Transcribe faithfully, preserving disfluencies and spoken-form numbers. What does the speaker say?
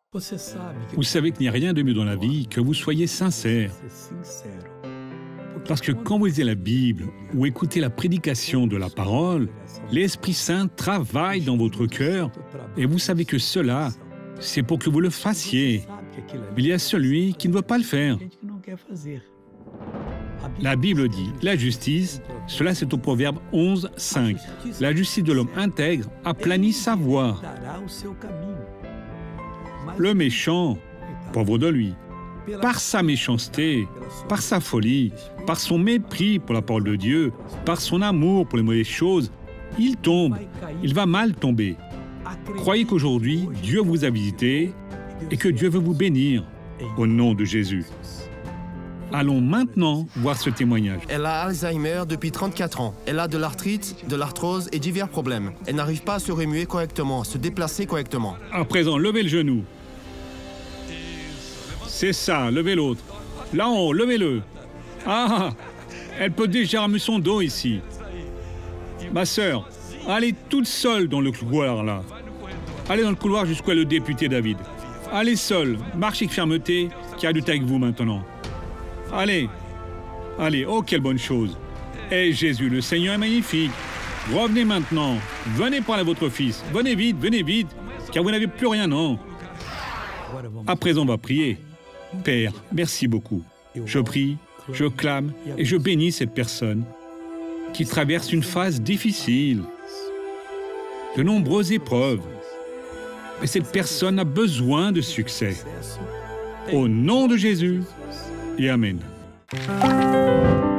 Vous savez qu'il n'y a rien de mieux dans la vie que vous soyez sincère. Parce que quand vous lisez la Bible ou écoutez la prédication de la parole, l'Esprit Saint travaille dans votre cœur et vous savez que cela, c'est pour que vous le fassiez. Il y a celui qui ne veut pas le faire. La Bible dit, la justice, cela c'est au Proverbe onze, cinq. La justice de l'homme intègre aplanit sa voie. Le méchant, pauvre de lui, par sa méchanceté, par sa folie, par son mépris pour la parole de Dieu, par son amour pour les mauvaises choses, il tombe, il va mal tomber. Croyez qu'aujourd'hui, Dieu vous a visité et que Dieu veut vous bénir au nom de Jésus. Allons maintenant voir ce témoignage. Elle a Alzheimer depuis trente-quatre ans. Elle a de l'arthrite, de l'arthrose et divers problèmes. Elle n'arrive pas à se remuer correctement, à se déplacer correctement. À présent, levez le genou. C'est ça, levez l'autre. Là en haut, levez-le. Ah, elle peut déjà remuer son dos ici. Ma sœur, allez toute seule dans le couloir là. Allez dans le couloir jusqu'à le député David. Allez seule, marchez avec fermeté, qui a du avec vous maintenant. Allez, allez, oh quelle bonne chose. Eh Jésus, le Seigneur est magnifique. Revenez maintenant, venez parler à votre fils. Venez vite, venez vite, car vous n'avez plus rien, non. À présent, on va prier. Père, merci beaucoup. Je prie, je clame et je bénis cette personne qui traverse une phase difficile, de nombreuses épreuves. Et cette personne a besoin de succès. Au nom de Jésus, et Amen.